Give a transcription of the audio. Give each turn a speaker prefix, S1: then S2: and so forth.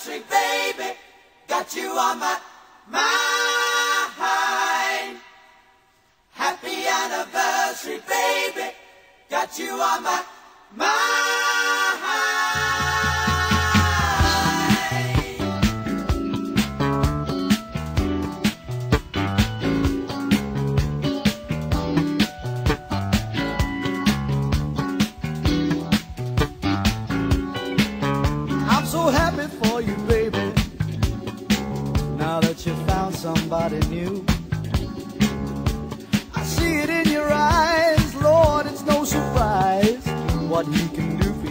S1: anniversary, baby. Got you on my mind. Happy anniversary, baby. Got you on my mind.
S2: I'm so happy for you, baby, now that you found somebody new. I see it in your eyes, Lord, it's no surprise what he can do for